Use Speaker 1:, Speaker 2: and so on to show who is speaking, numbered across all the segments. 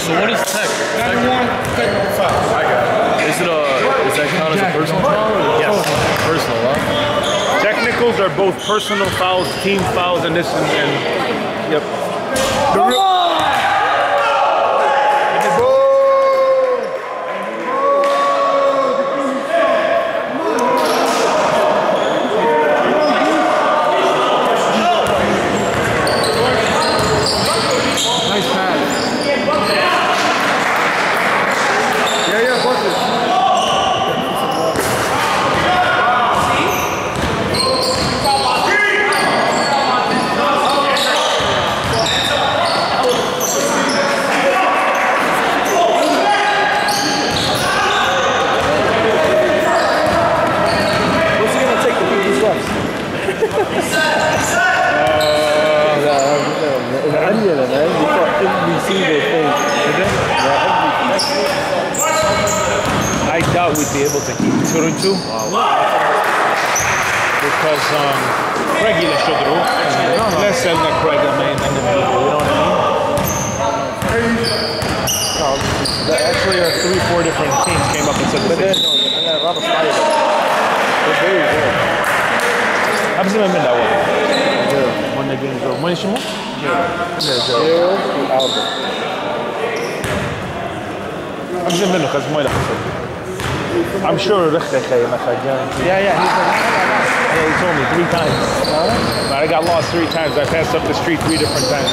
Speaker 1: So what is tech?
Speaker 2: Technical foul.
Speaker 1: I got it. Is that count as a personal foul? Or
Speaker 2: Yes.
Speaker 1: Personal, huh?
Speaker 2: Technicals are both personal fouls, team fouls, and this and yep. The real,
Speaker 3: Nice pass.
Speaker 2: yeah, bucket.
Speaker 3: What's he gonna take to beat these refs? Onion, man. You got every single thing.
Speaker 2: I doubt we'd be able to keep 2-2. Because Craig اللي شغله. لا سألنا Craig ما ينقل you know what I mean?
Speaker 3: No,
Speaker 2: Actually, 3-4 different teams came up and said the
Speaker 3: but
Speaker 2: same.
Speaker 3: then, I got a lot of fire. They're very good.
Speaker 2: قبل ما من الأول.
Speaker 3: Yeah.
Speaker 2: when the game's over. when يشمو؟
Speaker 3: Zero to Alba.
Speaker 2: قبل منه كذا ما له حسب. I'm sure رخي خيمة خجان.
Speaker 3: Yeah, he's
Speaker 2: Yeah, he told me 3 times. But I got lost 3 times. I passed up the street 3 different times.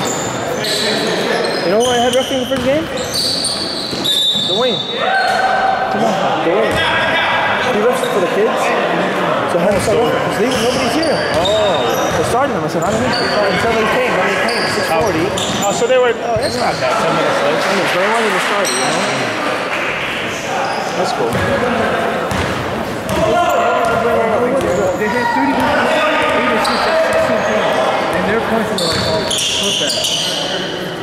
Speaker 3: You know who I had roughing the first game? Dwayne. Come on, Dwayne. He refs for the kids. So I had to start roughing because nobody's here. So starting them, I said, I don't know. Until they came. When they came, 6:40.
Speaker 2: Oh, so they were, it's not that 10 minutes late.
Speaker 3: So they wanted to start, you know? That's cool.
Speaker 4: They had 30 and their points were like all perfect.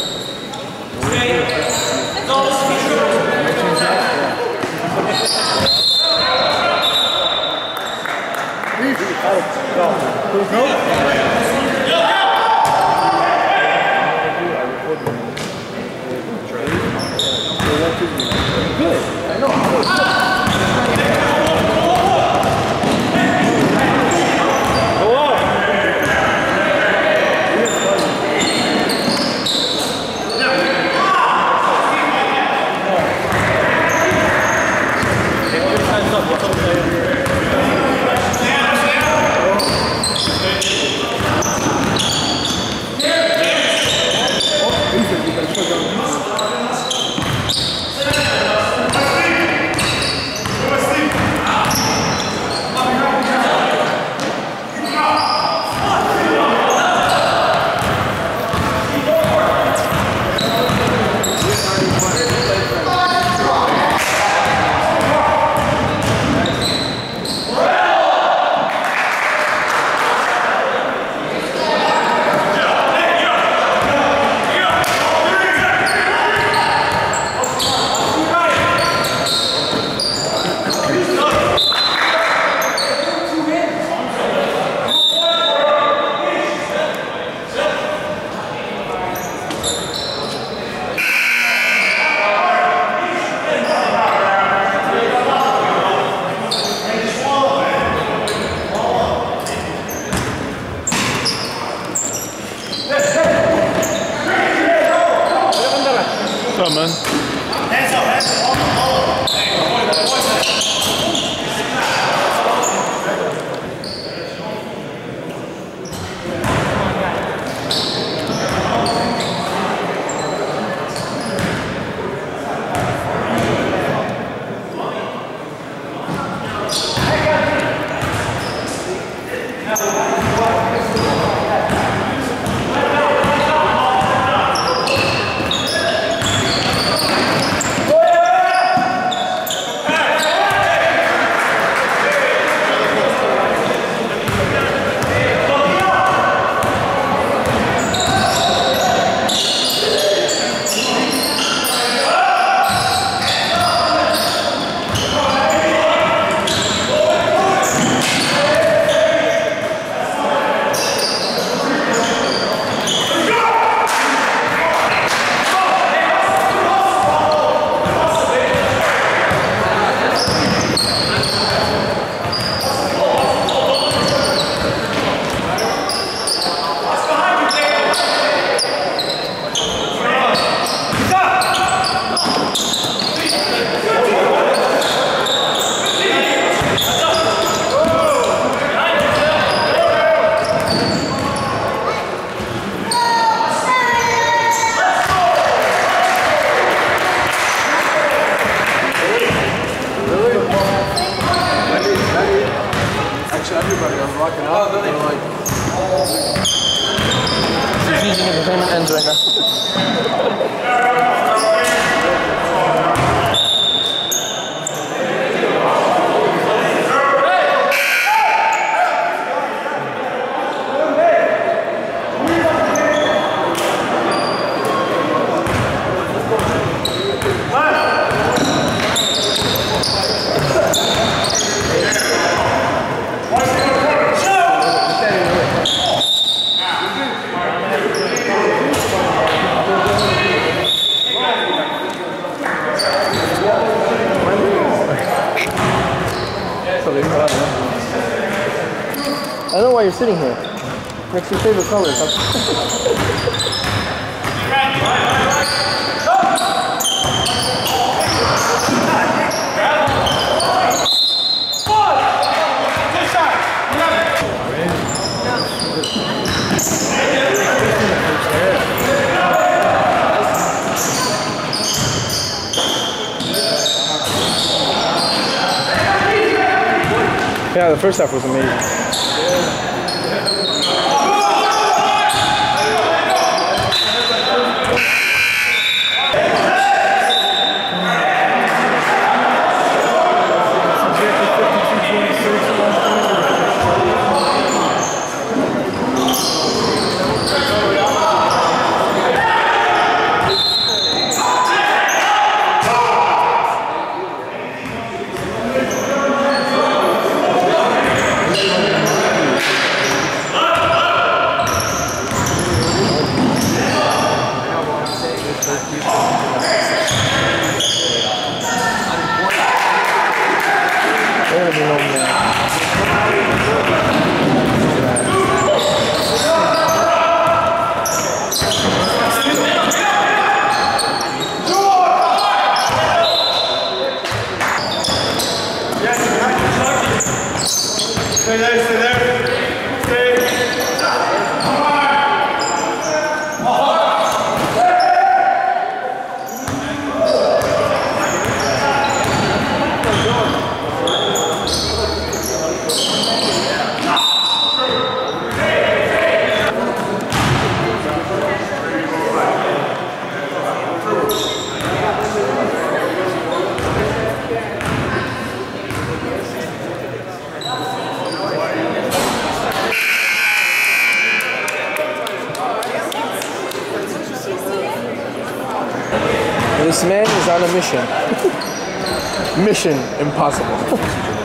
Speaker 2: What's up, man?
Speaker 3: rocking out. They're like, Confusing Entertainment ends right now. I know why you're sitting here. Next to your favorite colors. Yeah, the first half was amazing.
Speaker 2: Stay there, stay there.
Speaker 3: This man is on a mission. Mission impossible.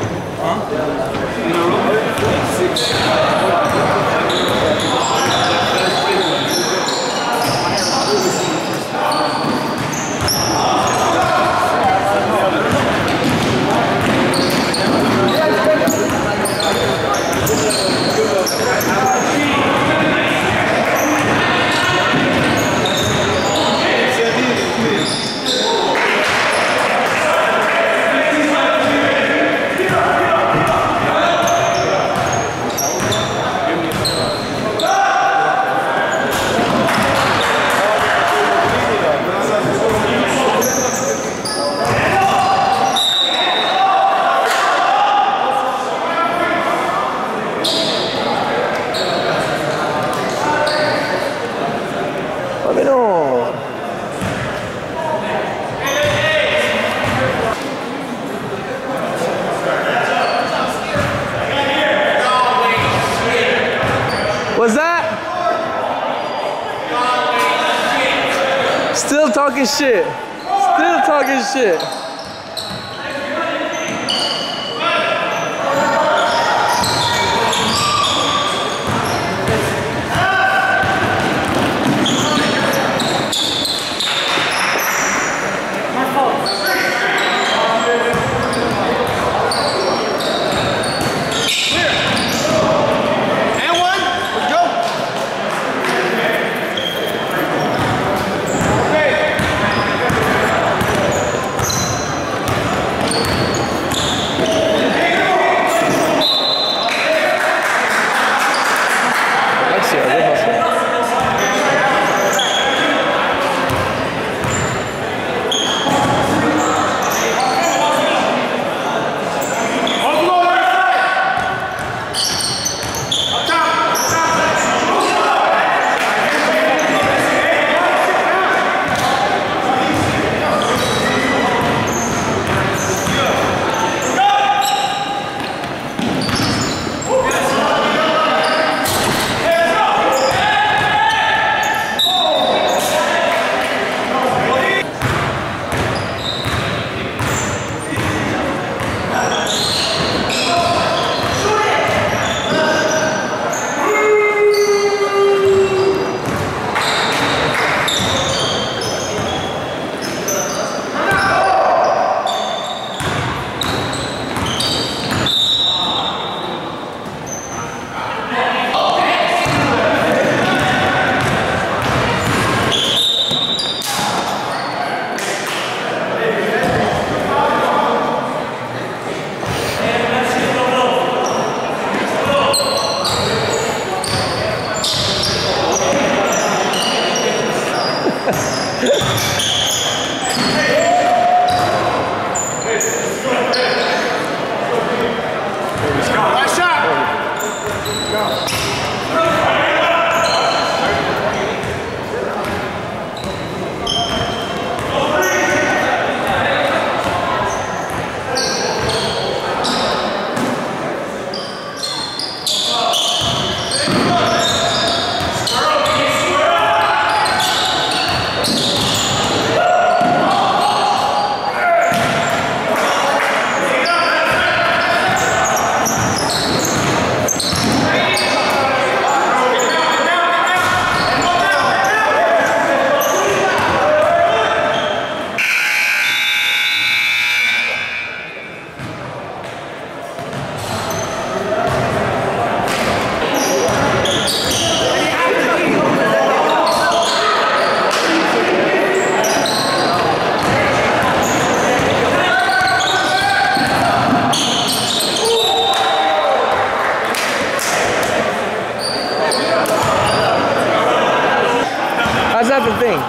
Speaker 3: What's that? Still talking shit. Still talking shit. That's not the thing.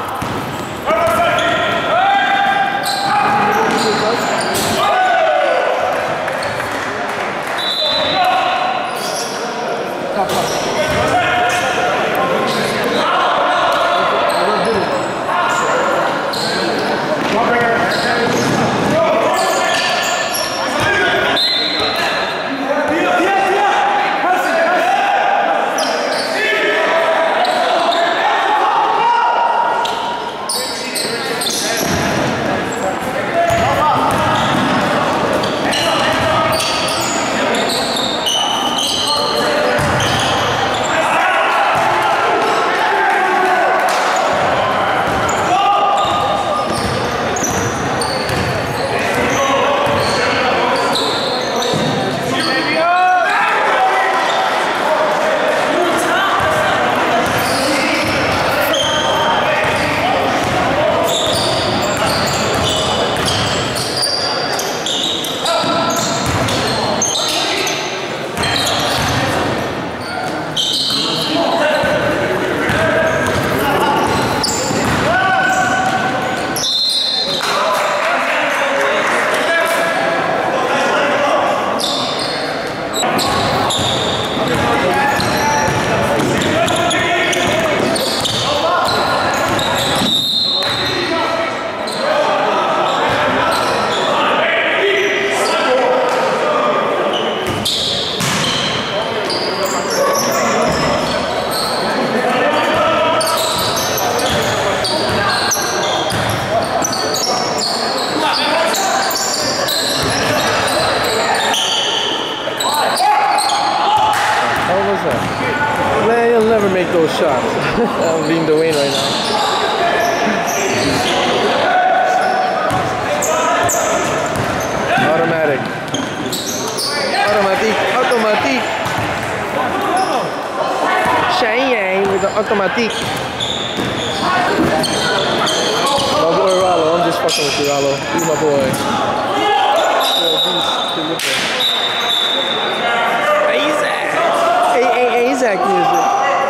Speaker 3: Man, you'll never make those shots. I'm being Dwayne right now. Automatic. Automatic. Cheyenne with the automatic. My boy Rollo, I'm just fucking with you, Rollo. He's my boy. Isaac music.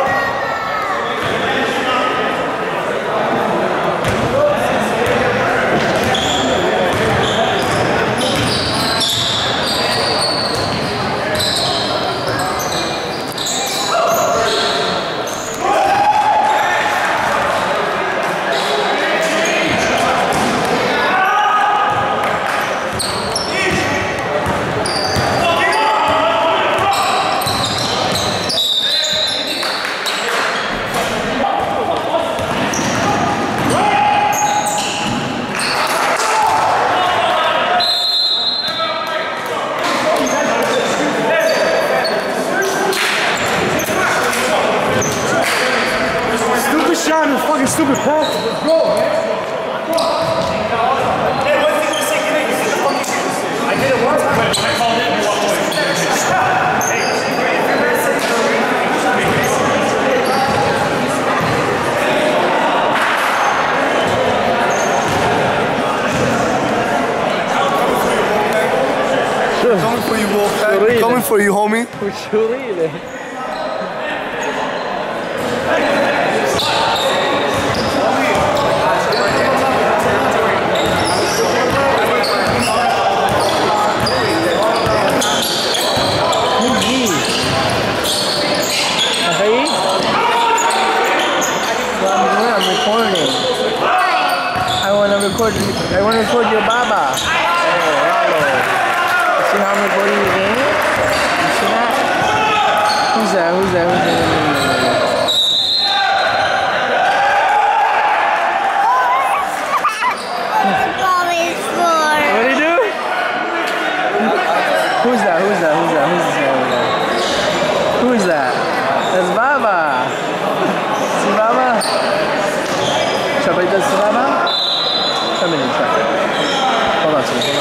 Speaker 3: Stupid pass. Let's go, man. Hey, one thing to say, I did it once, but when I called in, you walked away. Sure.
Speaker 5: Coming for you, Wolfpack. Coming for you, homie.
Speaker 3: I want to record your baba. Oh, Rollo. See how I'm recording your game? You see that? Who's that? Who's that? Who's that? What did he do? Who's that? Who's that? Who's that? Who's that? Who's that? That's Baba. See Baba? Somebody does see Baba? Come in and try. Hold on a second.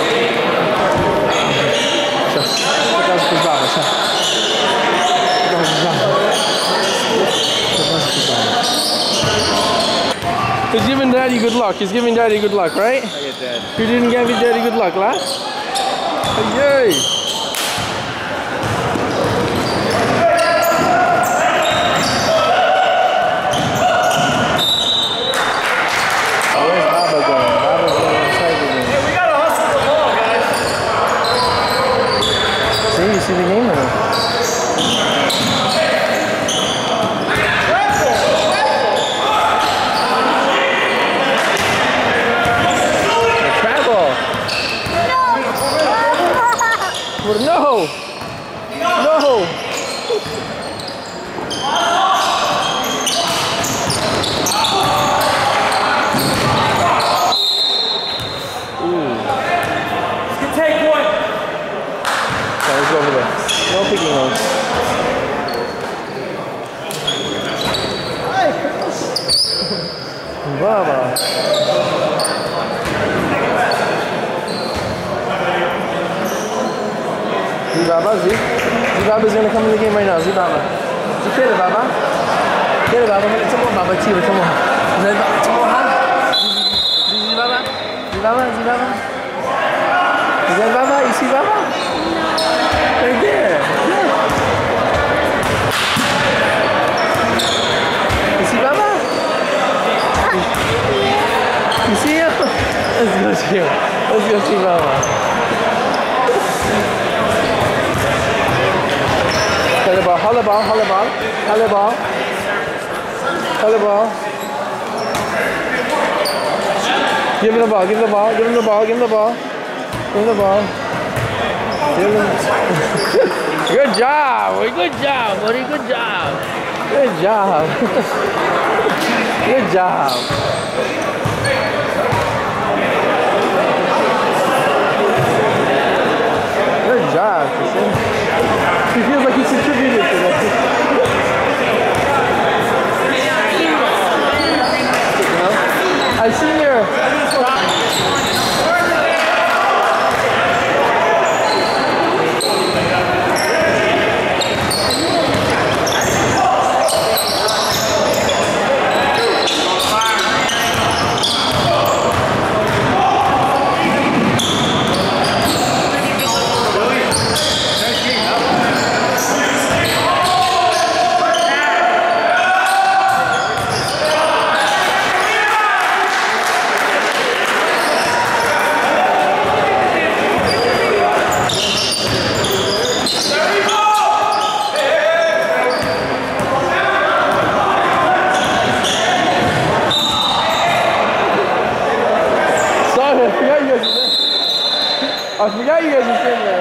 Speaker 3: He's giving Daddy good luck. He's giving Daddy good luck, right?
Speaker 1: I get that.
Speaker 3: You didn't give Daddy good luck, lad? Yay! Baba. Zibaba, Zibaba's gonna come in the game right now. Zibaba. Get it, Baba. Get it, Baba. Come on, Baba. Come on. Come on, huh? Zibaba. Zibaba. Zibaba. Is that Baba? You see Baba? Right there. Yeah. You see Baba? You see him? Let's go see him. Let's go see Baba. Holla ball, holla ball, holla ball, holla ball. Give him the ball, give him the ball, give him the ball, give him the ball, give him the ball. Good job, boy, good job, buddy, good job. Good job. Good job. Good job, Christian. He feels like he's contributed to this. I see your... I forgot you guys were sitting there.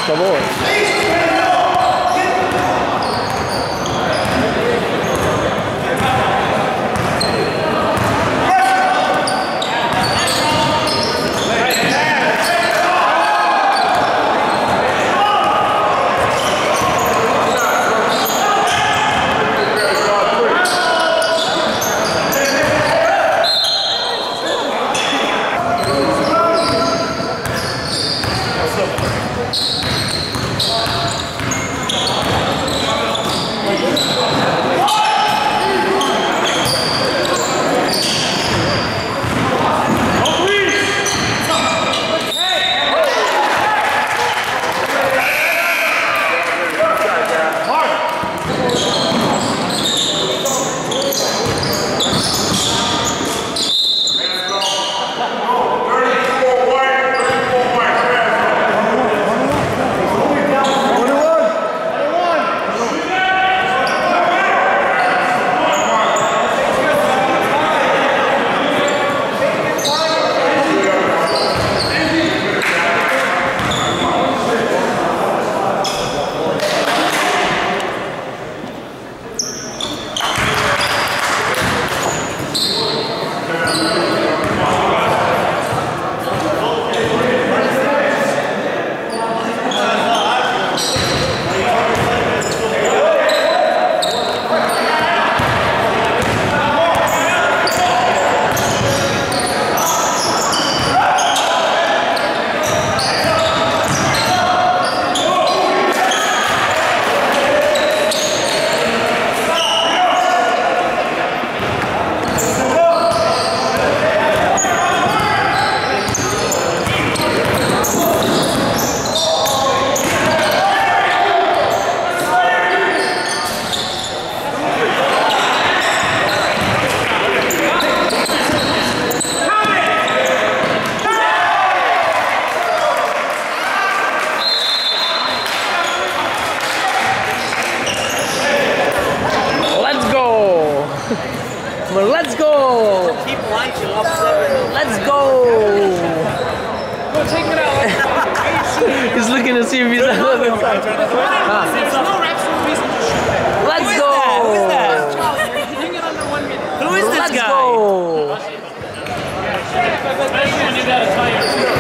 Speaker 3: favor.
Speaker 6: Let's go! Keep launching up 7. Let's go! Go take it out. He's looking to see if he's on the other side. Let's go! Who is that? Who is this guy? Let's go!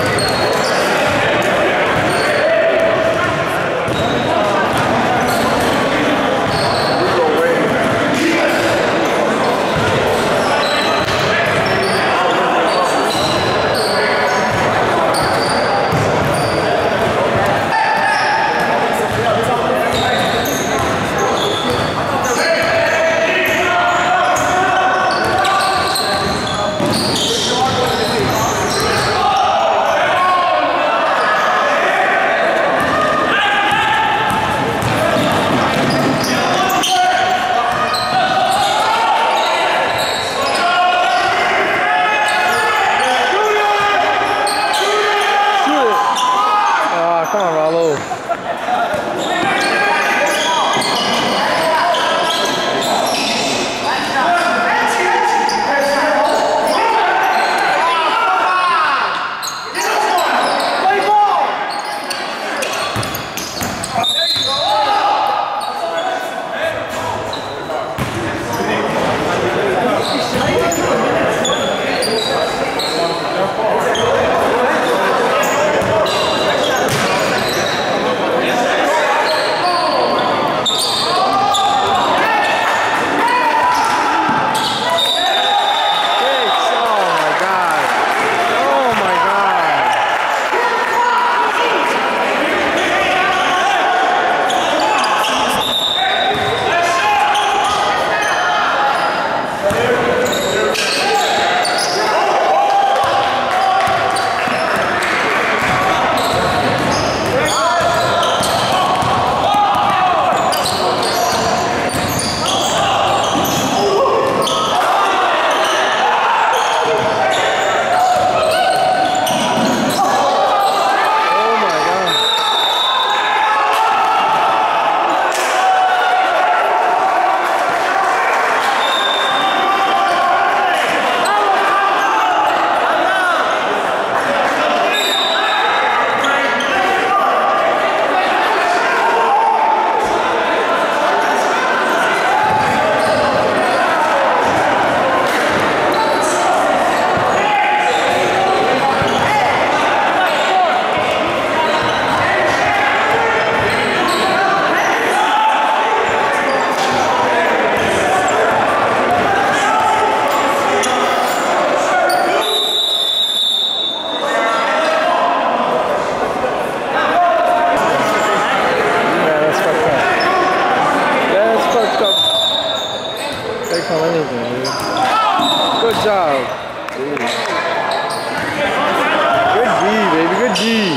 Speaker 3: Reggie.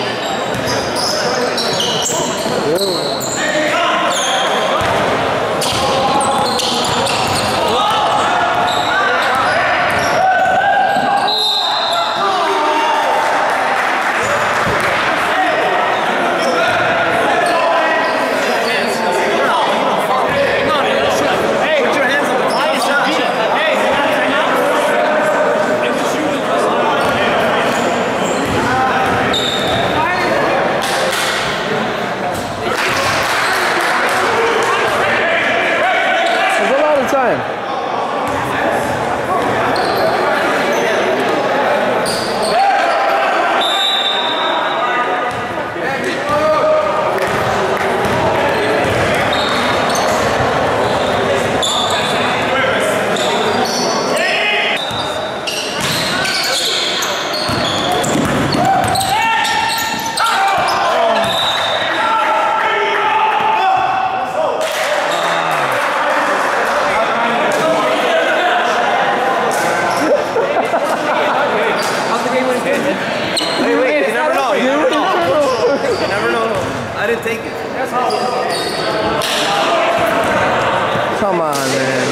Speaker 3: Come on, man.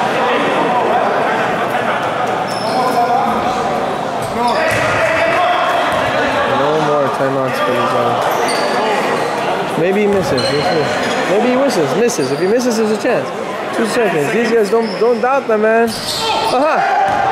Speaker 3: No more timeouts for these guys. Maybe he misses. Maybe he misses. If he misses, there's a chance. 2 seconds. These guys don't doubt them, man. Aha!